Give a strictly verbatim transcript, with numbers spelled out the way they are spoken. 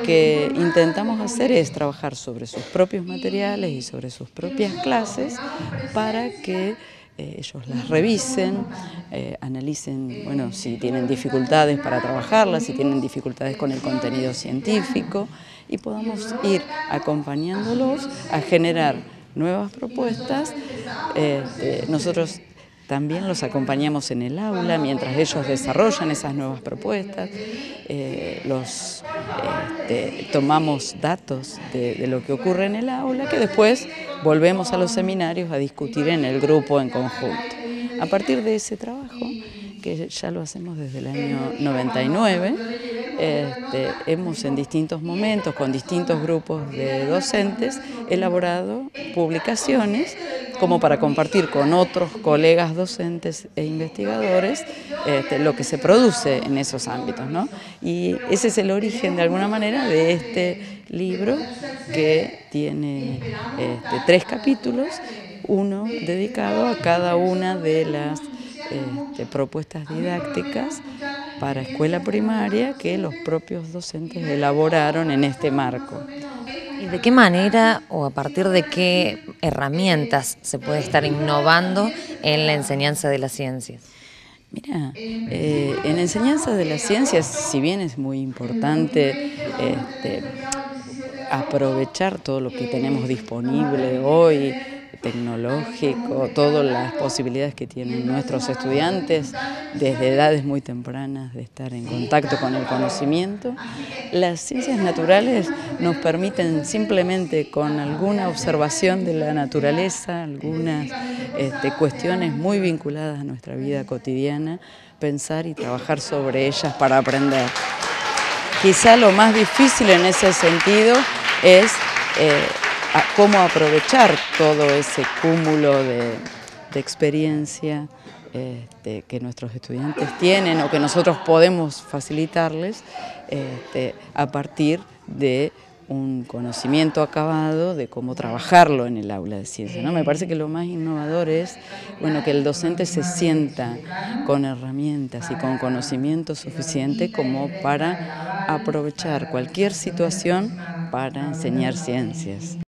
que intentamos hacer es trabajar sobre sus propios materiales y sobre sus propias clases para que eh, ellos las revisen, eh, analicen, bueno, si tienen dificultades para trabajarlas, si tienen dificultades con el contenido científico, y podamos ir acompañándolos a generar nuevas propuestas. Eh, nosotros también los acompañamos en el aula mientras ellos desarrollan esas nuevas propuestas. Eh, los, este, tomamos datos de, de lo que ocurre en el aula, que después volvemos a los seminarios a discutir en el grupo en conjunto. A partir de ese trabajo, que ya lo hacemos desde el año noventa y nueve, este, hemos en distintos momentos, con distintos grupos de docentes, elaborado publicaciones como para compartir con otros colegas docentes e investigadores este, lo que se produce en esos ámbitos, ¿no? Y ese es el origen, de alguna manera, de este libro, que tiene este, tres capítulos, uno dedicado a cada una de las este, propuestas didácticas para escuela primaria que los propios docentes elaboraron en este marco. ¿Y de qué manera o a partir de qué herramientas se puede estar innovando en la enseñanza de las ciencias? Mira, eh, en la enseñanza de las ciencias, si bien es muy importante este, aprovechar todo lo que tenemos disponible hoy, tecnológico, todas las posibilidades que tienen nuestros estudiantes desde edades muy tempranas de estar en contacto con el conocimiento, las ciencias naturales nos permiten simplemente con alguna observación de la naturaleza, algunas este, cuestiones muy vinculadas a nuestra vida cotidiana, pensar y trabajar sobre ellas para aprender. Quizá lo más difícil en ese sentido es eh, cómo aprovechar todo ese cúmulo de, de experiencia este, que nuestros estudiantes tienen o que nosotros podemos facilitarles este, a partir de un conocimiento acabado de cómo trabajarlo en el aula de ciencia, ¿no? Me parece que lo más innovador es bueno, que el docente se sienta con herramientas y con conocimiento suficiente como para aprovechar cualquier situación para enseñar ciencias.